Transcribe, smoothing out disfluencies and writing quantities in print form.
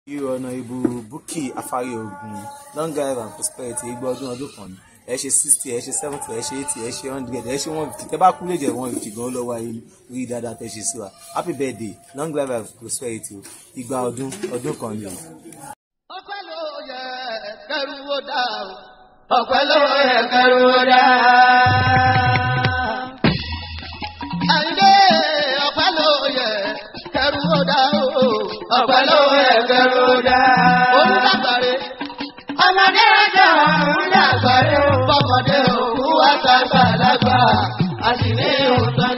You ọ̀nà ìbò Bukky Afariogun long life and prosperity igba ọdún kan ni ẹ ṣe 60 ẹ ṣe 70 ẹ ṣe 80 ẹ ṣe 100 ẹ ṣe 150 tẹ bá kú lè jẹ 150 gan lọ́wọ́ ayé rí dáadáa tẹ ṣe sí wa happy birthday long life and prosperity igba ọdún kan ni. ọpẹ́ ló yẹ kẹrù ó dá ọpẹ́ ló yẹ kẹrù ó dá. àyìndé ọpẹ́ ló yẹ kẹrù ó dá ọpẹ́ ló yẹ kẹrù ó dá. olùdàgbàre ọmọdé ẹjọ́ olùdàgbàre bọ́mọdé òkú àtàgbàlagbà àti ní òótọ́.